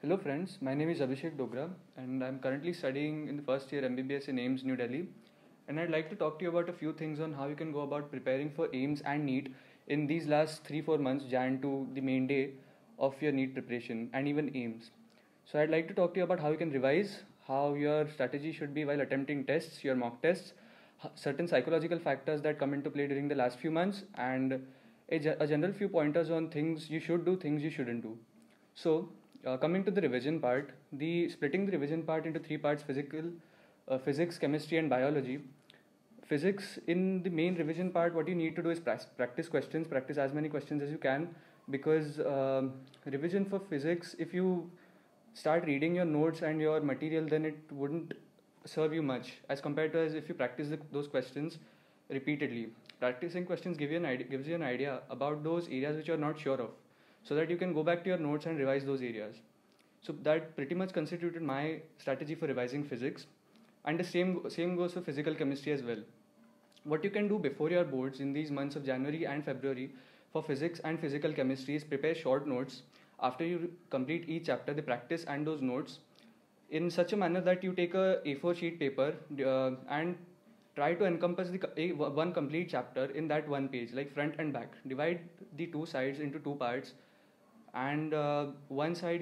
Hello friends, my name is Abhishek Dogra and I'm currently studying in the first year MBBS in AIIMS New Delhi, and I'd like to talk to you about a few things on how you can go about preparing for AIIMS and NEET in these last 3-4 months, Jan to the main day of your NEET preparation and even AIIMS. So I'd like to talk to you about how you can revise, how your strategy should be while attempting tests, your mock tests, certain psychological factors that come into play during the last few months, and a general few pointers on things you should do, things you shouldn't do. So, coming to the revision part, splitting the revision part into three parts: physics, chemistry, and biology. Physics, in the main revision part, what you need to do is practice questions, practice as many questions as you can, because revision for physics, if you start reading your notes and your material, then it wouldn't serve you much as compared to as if you practice those questions repeatedly. Practicing questions gives you an idea about those areas which you are not sure of, so that you can go back to your notes and revise those areas. So that pretty much constituted my strategy for revising physics, and the same goes for physical chemistry as well. What you can do before your boards in these months of January and February for physics and physical chemistry is prepare short notes after you complete each chapter, the practice and those notes, in such a manner that you take a A4 sheet paper and try to encompass one complete chapter in that one page, like front and back. Divide the two sides into two parts, and one side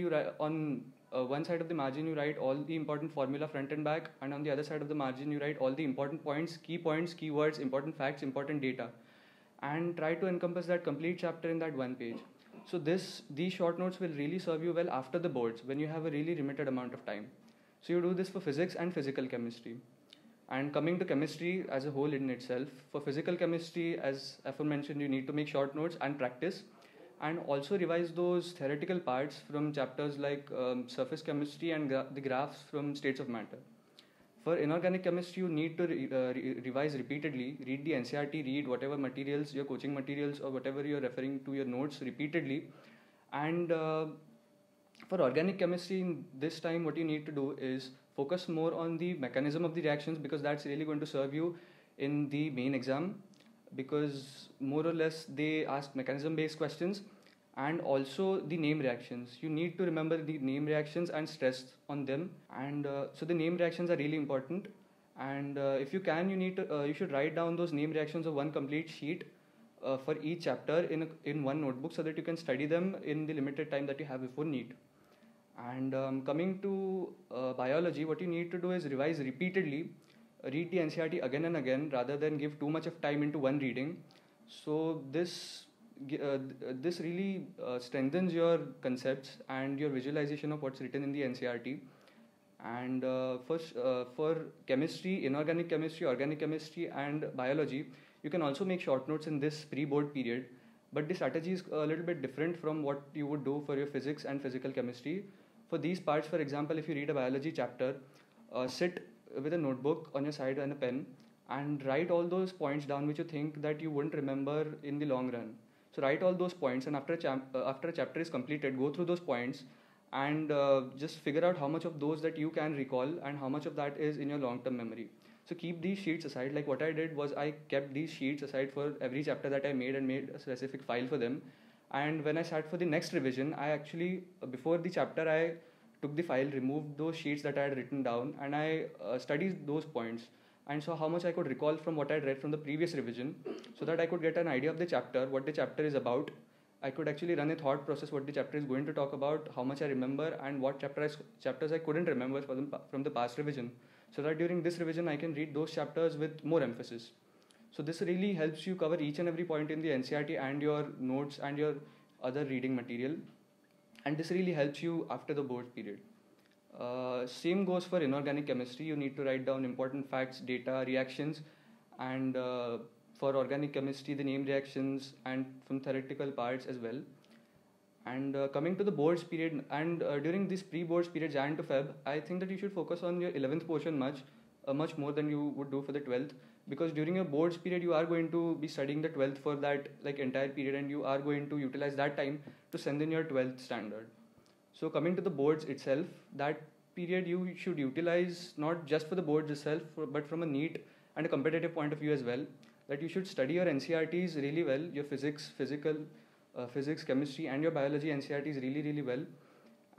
one side of the margin you write all the important formula front and back, and on the other side of the margin you write all the important points, keywords, important facts, important data, and try to encompass that complete chapter in that one page. So these short notes will really serve you well after the boards when you have a really limited amount of time. So you do this for physics and physical chemistry. And coming to chemistry as a whole in itself, for physical chemistry, as aforementioned, you need to make short notes and practice, and also revise those theoretical parts from chapters like surface chemistry and the graphs from states of matter. For inorganic chemistry, you need to revise repeatedly, read the NCERT, read whatever materials, your coaching materials or whatever you're referring to your notes repeatedly. And for organic chemistry, in this time, what you need to do is focus more on the mechanism of the reactions, because that's really going to serve you in the main exam, because more or less they ask mechanism based questions, and also the name reactions. You need to remember the name reactions and stress on them, and so the name reactions are really important. And if you can, you should write down those name reactions of one complete sheet for each chapter in one notebook, so that you can study them in the limited time that you have before NEET. And coming to biology, what you need to do is revise repeatedly, read the NCERT again and again, rather than give too much of time into one reading. So this really strengthens your concepts and your visualization of what's written in the NCERT. And for chemistry, inorganic chemistry, organic chemistry, and biology, you can also make short notes in this pre-board period. But the strategy is a little bit different from what you would do for your physics and physical chemistry. For these parts, for example, if you read a biology chapter, sit with a notebook on your side and a pen, and write all those points down which you think that you wouldn't remember in the long run. So write all those points, and after a chapter is completed, go through those points and just figure out how much of those that you can recall and how much of that is in your long-term memory. So keep these sheets aside. Like what I did was I kept these sheets aside for every chapter that I made, and made a specific file for them. And when I sat for the next revision, I actually, before the chapter, I took the file, removed those sheets that I had written down, and I studied those points and saw how much I could recall from what I had read from the previous revision, so that I could get an idea of the chapter, what the chapter is about. I could actually run a thought process, what the chapter is going to talk about, how much I remember, and what chapters I couldn't remember from the past revision, so that during this revision I can read those chapters with more emphasis. So this really helps you cover each and every point in the NCERT and your notes and your other reading material, and this really helps you after the board period. Same goes for inorganic chemistry. You need to write down important facts, data, reactions, and for organic chemistry, the name reactions and from theoretical parts as well. And coming to the boards period, and during this pre-boards period, Jan to Feb, I think that you should focus on your 11th portion much more than you would do for the 12th, because during your boards period you are going to be studying the 12th for that entire period, and you are going to utilize that time to send in your 12th standard. So coming to the boards itself, that period you should utilize not just for the boards itself, but from a NEET and a competitive point of view as well. That you should study your NCERTs really well, your physics, chemistry, and your biology NCERTs really, really well.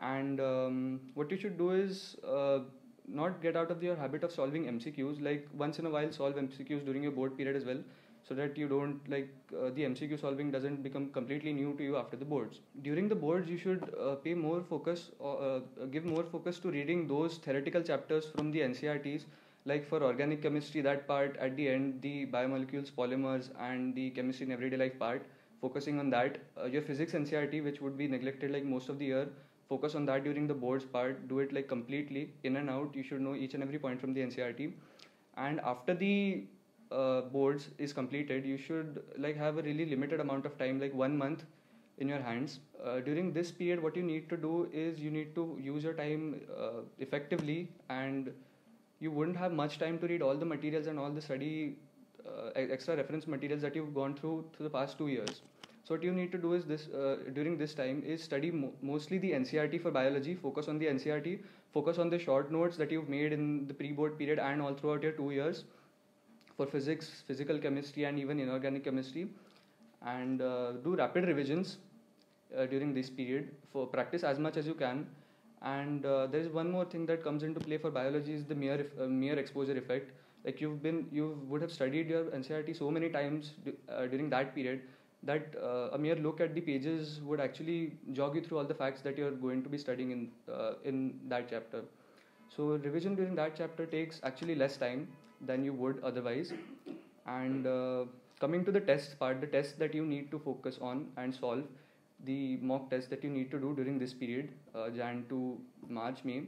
And what you should do is not get out of your habit of solving MCQs. Like once in a while solve MCQs during your board period as well, so that you don't the MCQ solving doesn't become completely new to you after the boards. During the boards you should pay more focus or give more focus to reading those theoretical chapters from the NCRTs. Like for organic chemistry, that part at the end, the biomolecules, polymers and the chemistry in everyday life part, focusing on that. Your physics NCRT, which would be neglected like most of the year, focus on that during the boards part. Do it like completely in and out. You should know each and every point from the NCRT. And after the boards is completed, you should like have a really limited amount of time, like 1 month in your hands. During this period, what you need to do is you need to use your time effectively, and you wouldn't have much time to read all the materials and all the study extra reference materials that you've gone through the past 2 years. So what you need to do is this during this time is study mostly the NCRT for biology. Focus on the NCRT, focus on the short notes that you've made in the pre-board period and all throughout your 2 years for physics, physical chemistry and even inorganic chemistry, and do rapid revisions during this period. For practice as much as you can. And there is one more thing that comes into play for biology is the mere exposure effect. Like you would have studied your NCRT so many times during that period that a mere look at the pages would actually jog you through all the facts that you're going to be studying in that chapter. So revision during that chapter takes actually less time than you would otherwise. And coming to the test part, the tests that you need to focus on and solve, the mock tests that you need to do during this period, Jan to March, May.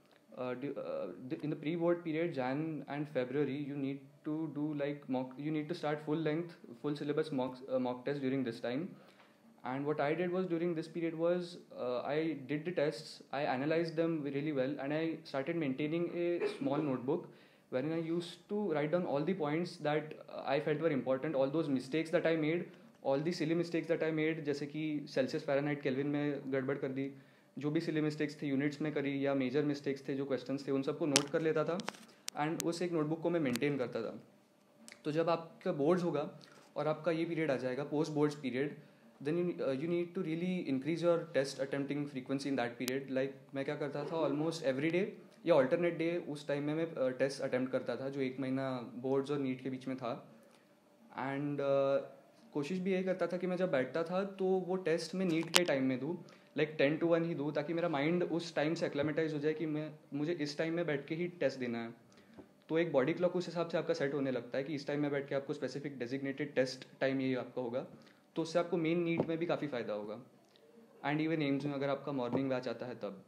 In the pre-board period, Jan and February, you need to do like you need to start full syllabus mock test during this time. And what I did was during this period was I did the tests, I analyzed them really well, and I started maintaining a small notebook wherein I used to write down all the points that I felt were important, all those mistakes that I made, all the silly mistakes that I made, जैसे कि Celsius Fahrenheit kelvin में गड़बड़ कर दी, जो भी silly mistakes थे units में करी या मेजर मिस्टेक्स थे जो क्वेश्चंस थे उन सबको नोट कर लेता था एंड उस एक नोटबुक को मैं मेंटेन करता था. तो जब आपका बोर्ड्स होगा और आपका ये पीरियड आ जाएगा post boards period, then you need to really increase your test attempting frequency in that period. Like मैं क्या करता था ऑलमोस्ट एवरी डे या ऑल्टरनेट डे उस टाइम में मैं टेस्ट अटैम्प्ट करता था जो 1 महीना बोर्ड्स और नीट के बीच में था. एंड कोशिश भी यही करता था कि मैं जब बैठता था तो वो टेस्ट मैं नीट के टाइम में दूँ, लाइक 10 to 1 ही दूँ, ताकि मेरा माइंड उस टाइम से एक्लेमेटाइज हो जाए कि मुझे इस टाइम में बैठ के ही टेस्ट देना है. तो एक बॉडी क्लॉक उस हिसाब से आपका सेट होने लगता है कि इस टाइम में बैठ के आपको स्पेसिफिक डेजिग्नेटेड टेस्ट टाइम यही आपका होगा. तो उससे आपको मेन नीट में भी काफ़ी फ़ायदा होगा. एंड इवन एम्स में अगर आपका मॉर्निंग बैच आता है तब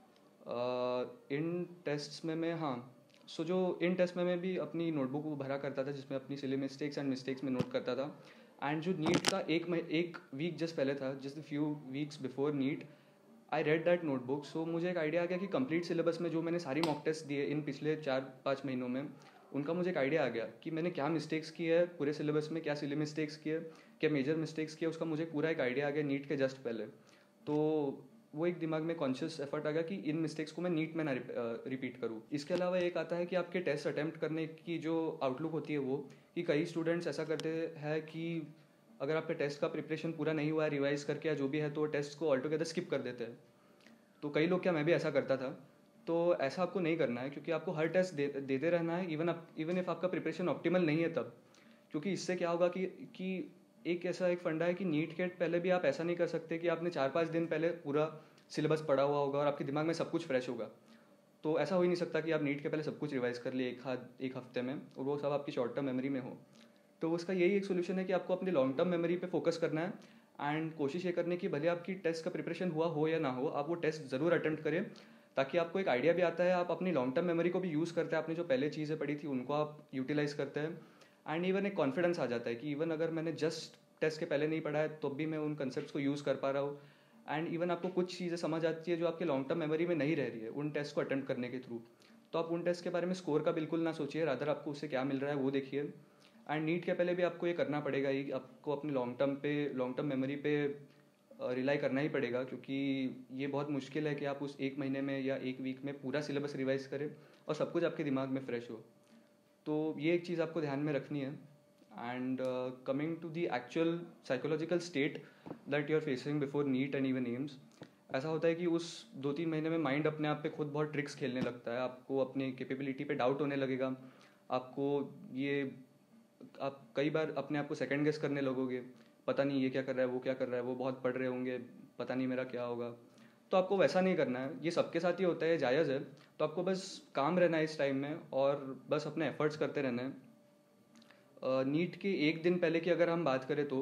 इन टेस्ट्स में मैं जो इन टेस्ट में मैं भी अपनी नोटबुक को भरा करता था जिसमें अपनी सिली मिस्टेक्स एंड मिस्टेक्स में नोट करता था. एंड जो नीट का एक वीक जस्ट पहले था, just few weeks before NEET, I read that notebook. So मुझे एक आइडिया आ गया कि कंप्लीट सिलेबस में जो मैंने सारी मॉक टेस्ट दिए इन पिछले 4-5 महीनों में, उनका मुझे एक आइडिया आ गया कि मैंने क्या मिस्टेक्स की है पूरे सिलेबस में, क्या सिली मिस्टेक्स की है, क्या मेजर मिस्टेक्स किया, उसका मुझे पूरा एक आइडिया आ गया नीट के जस्ट पहले. तो वो एक दिमाग में कॉन्शियस एफर्ट आ गया कि इन मिस्टेक्स को मैं नीट में ना रिपीट करूँ. इसके अलावा एक आता है कि आपके टेस्ट अटैम्प्ट करने की जो आउटलुक होती है वो, कि कई स्टूडेंट्स ऐसा करते हैं कि अगर आपके टेस्ट का प्रिपरेशन पूरा नहीं हुआ है रिवाइज करके या जो भी है तो टेस्ट को ऑल टुगेदर स्किप कर देते हैं. तो कई लोग, क्या मैं भी ऐसा करता था. तो ऐसा आपको नहीं करना है, क्योंकि आपको हर टेस्ट देते रहना है, इवन इफ आपका प्रिपरेशन ऑप्टिमल नहीं है तब. क्योंकि इससे क्या होगा कि एक ऐसा एक फंडा है कि नीट के पहले भी आप ऐसा नहीं कर सकते कि आपने 4-5 दिन पहले पूरा सिलेबस पढ़ा हुआ होगा और आपके दिमाग में सब कुछ फ्रेश होगा. तो ऐसा हो ही नहीं सकता कि आप नीट के पहले सब कुछ रिवाइज कर लिए एक हफ्ते में और वो सब आपकी शॉर्ट टर्म मेमोरी में हो. तो उसका यही एक सोल्यूशन है कि आपको अपनी लॉन्ग टर्म मेमोरी पे फोकस करना है एंड कोशिश ये करने की भले आपकी टेस्ट का प्रिपरेशन हुआ हो या ना हो, आप वो टेस्ट ज़रूर अटेम्प्ट करें, ताकि आपको एक आइडिया भी आता है, आप अपनी लॉन्ग टर्म मेमोरी को भी यूज़ करते हैं, आपने जो पहले चीज़ें पढ़ी थी उनको आप यूटिलाइज करते हैं. एंड इवन एक कॉन्फिडेंस आ जाता है कि इवन अगर मैंने जस्ट टेस्ट के पहले नहीं पढ़ा है तो भी मैं उन कंसेप्ट्स को यूज़ कर पा रहा हूँ. एंड इवन आपको कुछ चीज़ें समझ आती है जो आपके लॉन्ग टर्म मेमोरी में नहीं रह रही है उन टेस्ट को अटेम्प्ट करने के थ्रू. तो आप उन टेस्ट के बारे में स्कोर का बिल्कुल ना सोचिए, रादर आपको उससे क्या मिल रहा है वो देखिए. एंड नीट के पहले भी आपको ये करना पड़ेगा ही, आपको अपनी लॉन्ग टर्म मेमोरी पे रिलाई करना ही पड़ेगा, क्योंकि ये बहुत मुश्किल है कि आप उस 1 महीने में या 1 वीक में पूरा सिलेबस रिवाइज करें और सब कुछ आपके दिमाग में फ्रेश हो. तो ये एक चीज़ आपको ध्यान में रखनी है. And coming to the actual psychological state that you are facing before NEET and even AIIMS, ऐसा होता है कि उस 2-3 महीने में माइंड अपने आप पे खुद बहुत ट्रिक्स खेलने लगता है, आपको अपनी कैपेबिलिटी पे डाउट होने लगेगा, आपको ये आप कई बार अपने आप को सेकंड गेस करने लगोगे, पता नहीं ये क्या कर रहा है, वो क्या कर रहा है, वो बहुत पढ़ रहे होंगे, पता नहीं मेरा क्या होगा। तो आपको वैसा नहीं करना है, ये सबके साथ ही होता है, जायज़ है। तो आपको बस काम रहना है इस टाइम में और बस अपने एफर्ट्स करते रहना है। नीट के एक दिन पहले की अगर हम बात करें तो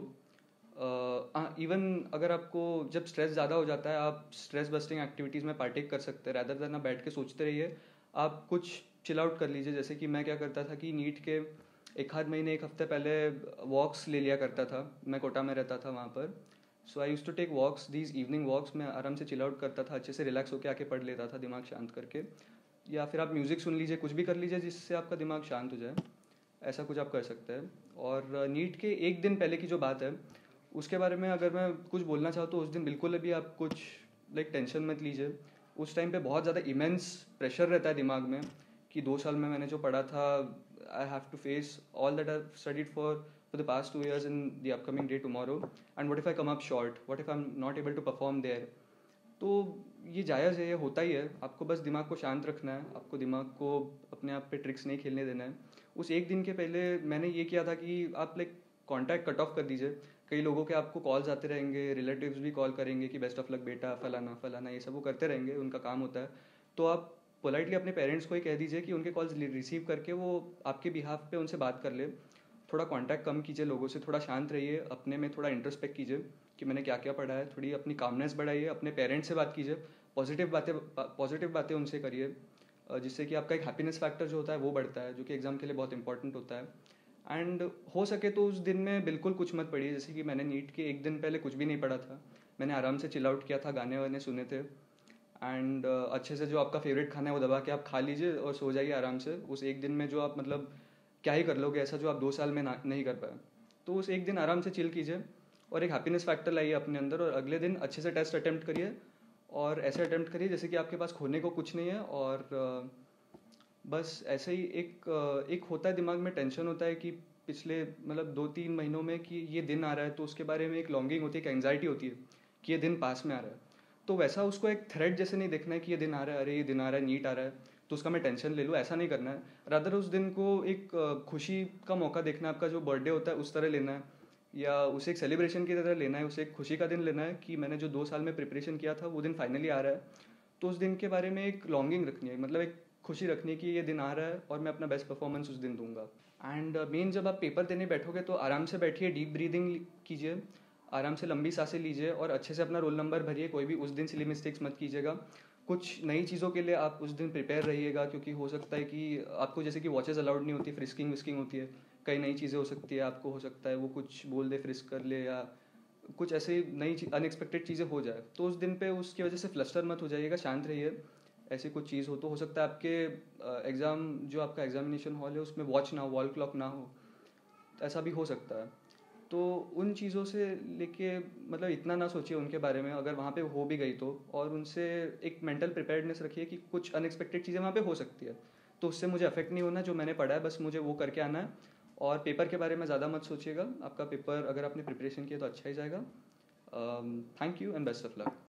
इवन अगर आपको जब स्ट्रेस ज़्यादा हो जाता है, आप स्ट्रेस बस्टिंग एक्टिविटीज़ में पार्टेक कर सकते हैं, रैदर देन आप बैठ के सोचते रहिए, आप कुछ चिल आउट कर लीजिए। जैसे कि मैं क्या करता था कि नीट के एक हफ्ते पहले वॉक्स ले लिया करता था, मैं कोटा में रहता था वहाँ पर। So I use to take walks, these evening walks, मैं आराम से चिल आउट करता था, अच्छे से रिलैक्स होकर आके पढ़ लेता था दिमाग शांत करके। या फिर आप म्यूज़िक सुन लीजिए, कुछ भी कर लीजिए जिससे आपका दिमाग शांत हो जाए, ऐसा कुछ आप कर सकते हैं। और नीट के एक दिन पहले की जो बात है उसके बारे में अगर मैं कुछ बोलना चाहूँ तो उस दिन बिल्कुल भी आप कुछ टेंशन मत लीजिए। उस टाइम पे बहुत ज़्यादा इमेंस प्रेशर रहता है दिमाग में कि 2 साल में मैंने जो पढ़ा था, I have to face all that I studied for the past 2 years in the upcoming day tomorrow, and what if I come up short, what if I am not able to perform there. तो ये जायज़ है, ये होता ही है। आपको बस दिमाग को शांत रखना है, आपको दिमाग को अपने आप पे ट्रिक्स नहीं खेलने देना है। उस एक दिन के पहले मैंने ये किया था कि आप कॉन्टैक्ट कट ऑफ कर दीजिए। कई लोगों के आपको कॉल्स आते रहेंगे, रिलेटिव्स भी कॉल करेंगे कि बेस्ट ऑफ लक बेटा, फलाना फलाना, ये सब वो करते रहेंगे, उनका काम होता है। तो आप पोलाइटली अपने पेरेंट्स को ही कह दीजिए कि उनके कॉल्स रिसीव करके वो आपके बिहाफ पे उनसे बात कर ले। थोड़ा कांटेक्ट कम कीजिए लोगों से, थोड़ा शांत रहिए, अपने में थोड़ा इंट्रोस्पेक्ट कीजिए कि मैंने क्या क्या पढ़ा है, थोड़ी अपनी कामनेस बढ़ाइए, अपने पेरेंट्स से बात कीजिए, पॉजिटिव बातें उनसे करिए, जिससे कि आपका एक हैप्पीनेस फैक्टर जो होता है वो बढ़ता है, जो कि एग्ज़ाम के लिए बहुत इंपॉर्टेंट होता है। एंड हो सके तो उस दिन में बिल्कुल कुछ मत पढ़िए। जैसे कि मैंने नीट के एक दिन पहले कुछ भी नहीं पढ़ा था, मैंने आराम से चिल आउट किया था, गाने वाने सुने थे, एंड अच्छे से जो आपका फेवरेट खाना है वो दबा के आप खा लीजिए और सो जाइए आराम से। उस एक दिन में जो आप क्या ही कर लोगे ऐसा जो आप 2 साल में नहीं कर पाए, तो उस एक दिन आराम से चिल कीजिए और एक हैप्पीनेस फैक्टर लाइए अपने अंदर, और अगले दिन अच्छे से टेस्ट अटेम्प्ट करिए और ऐसे अटेम्प्ट करिए जैसे कि आपके पास खोने को कुछ नहीं है। और बस ऐसे ही एक होता है दिमाग में, टेंशन होता है कि पिछले 2-3 महीनों में कि ये दिन आ रहा है, तो उसके बारे में एक लॉन्गिंग होती है, एक एंग्जाइटी होती है कि ये दिन पास में आ रहा है। तो वैसा उसको एक थ्रेड जैसे नहीं देखना है कि ये दिन आ रहा है, अरे ये दिन आ रहा है, नीट आ रहा है तो उसका मैं टेंशन ले लूँ, ऐसा नहीं करना है। रादर उस दिन को एक खुशी का मौका देखना है, आपका जो बर्थडे होता है उस तरह लेना है, या उसे एक सेलिब्रेशन की तरह लेना है, उसे एक खुशी का दिन लेना है कि मैंने जो 2 साल में प्रिपरेशन किया था वो दिन फाइनली आ रहा है। तो उस दिन के बारे में एक लॉन्गिंग रखनी है, एक खुशी रखनी है कि ये दिन आ रहा है और मैं अपना बेस्ट परफॉर्मेंस उस दिन दूंगा। एंड मेन जब आप पेपर देने बैठोगे तो आराम से बैठिए, डीप ब्रीदिंग कीजिए, आराम से लंबी सांसें लीजिए और अच्छे से अपना रोल नंबर भरिए। कोई भी उस दिन सिली मिस्टेक्स मत कीजिएगा। कुछ नई चीज़ों के लिए आप उस दिन प्रिपेयर रहिएगा, क्योंकि हो सकता है कि आपको जैसे कि वॉचेस अलाउड नहीं होती, फ्रिस्किंग विस्किंग होती है, कई नई चीज़ें हो सकती है, आपको हो सकता है वो कुछ बोल दे, फ्रिस्क कर ले, या कुछ ऐसे नई अनएक्सपेक्टेड चीज़ें हो जाए, तो उस दिन पे उसकी वजह से फ्लस्टर मत हो जाइएगा, शांत रहिए। ऐसी कुछ चीज़ हो सकता है आपके एग्ज़ाम जो आपका एग्जामिनेशन हॉल है उसमें वॉच ना हो, वॉल क्लॉक ना हो, ऐसा भी हो सकता है। तो उन चीज़ों से लेके इतना ना सोचिए उनके बारे में, अगर वहाँ पे हो भी गई तो, और उनसे एक मेंटल प्रिपेयर्डनेस रखिए कि कुछ अनएक्सपेक्टेड चीज़ें वहाँ पे हो सकती है, तो उससे मुझे अफेक्ट नहीं होना। जो मैंने पढ़ा है बस मुझे वो करके आना है, और पेपर के बारे में ज़्यादा मत सोचिएगा। आपका पेपर अगर आपने प्रिपरेशन किया तो अच्छा ही जाएगा। Thank you and best of luck.